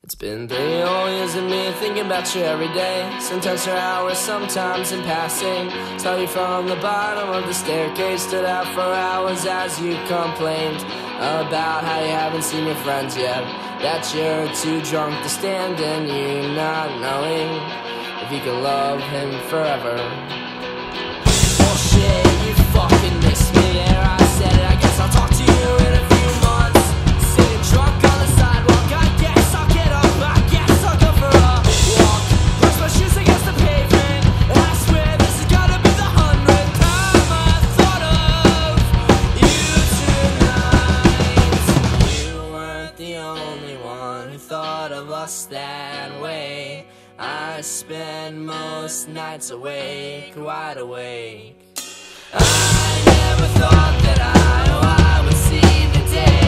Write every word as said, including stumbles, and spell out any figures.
It's been three whole years of me thinking about you every day. Sometimes for hours, sometimes in passing. Saw you from the bottom of the staircase. Stood out for hours as you complained about how you haven't seen your friends yet. That you're too drunk to stand and you not knowing if you can love him forever. Bullshit, you fucking missed me there. I said it, I guess I'll talk to you in a few months. Sitting drunk on the sidewalk, I guess I'll get up, I guess I'll go for a walk. Brush my shoes against the pavement, and I swear this is gotta be the hundredth time I thought of you tonight. You weren't the only one who thought of us that way. I spend most nights awake, wide awake. I never thought that I, oh, I would see the day